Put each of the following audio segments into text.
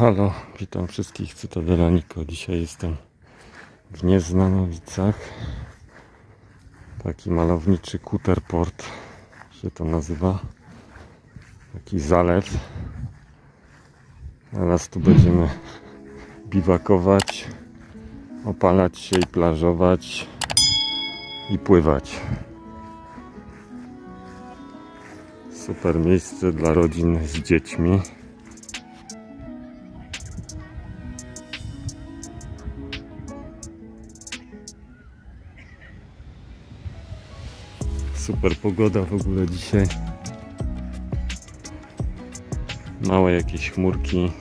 Halo, witam wszystkich, Cytadela Niko. Dzisiaj jestem w Nieznanowicach. Taki malowniczy Kuterport się to nazywa. Taki zalew. Teraz tu będziemy biwakować, opalać się i plażować i pływać. Super miejsce dla rodzin z dziećmi. Super pogoda w ogóle dzisiaj. Małe jakieś chmurki.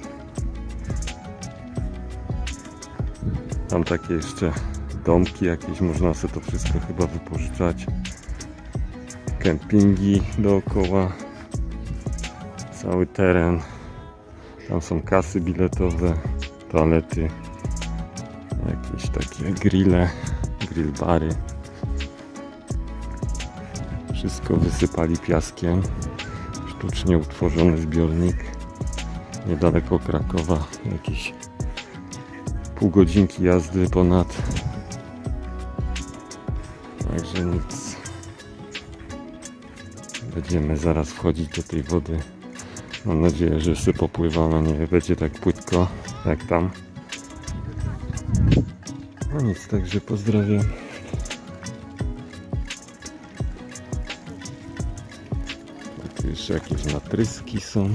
Tam takie jeszcze domki jakieś, można sobie to wszystko chyba wypożyczać. Kempingi dookoła. Cały teren. Tam są kasy biletowe, toalety, jakieś takie grille, grillbary. Wszystko wysypali piaskiem. Sztucznie utworzony zbiornik. Niedaleko Krakowa. Jakieś pół godzinki jazdy ponad. Także nic. Będziemy zaraz wchodzić do tej wody. Mam nadzieję, że sobie popływamy, nie będzie tak płytko jak tam. No nic, także pozdrawiam. Tu jeszcze jakieś natryski są.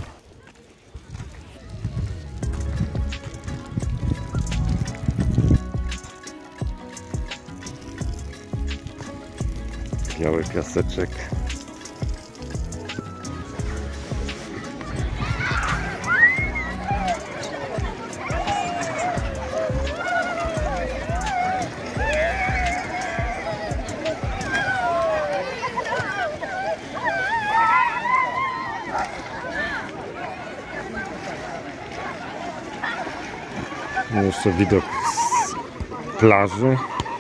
Biały piaseczek. Jeszcze widok z plaży.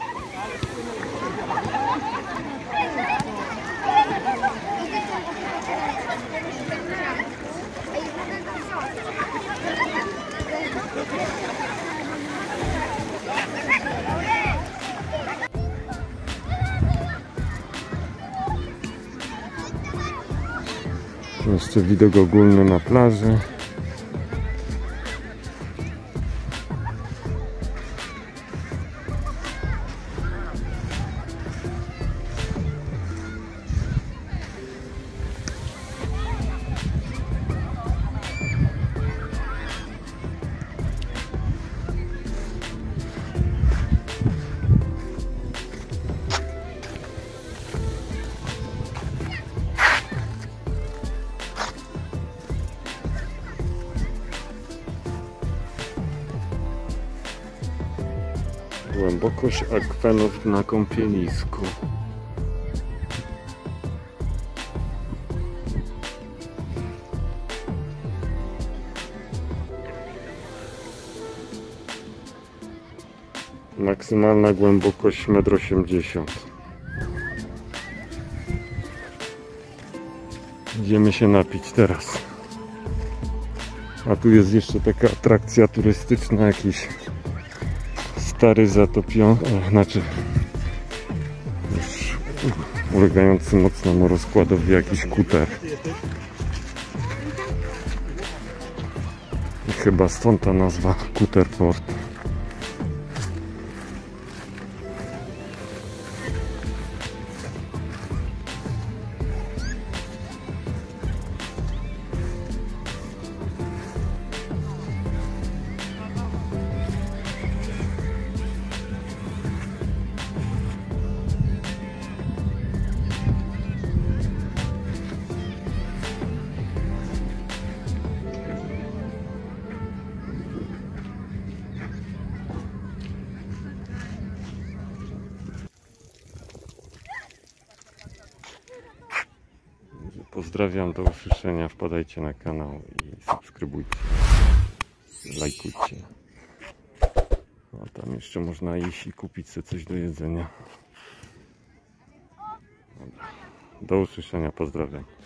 Jeszcze widok ogólny na plaży. Głębokość akwenów na kąpielisku. Maksymalna głębokość 1,80 m. Idziemy się napić teraz. A tu jest jeszcze taka atrakcja turystyczna, jakiś stary zatopiony, znaczy już ulegający mocnemu rozkładowi jakiś kuter. I chyba stąd ta nazwa Kuterport. Pozdrawiam, do usłyszenia, wpadajcie na kanał i subskrybujcie, lajkujcie. A tam jeszcze można iść i kupić sobie coś do jedzenia. Dobra. Do usłyszenia, pozdrawiam.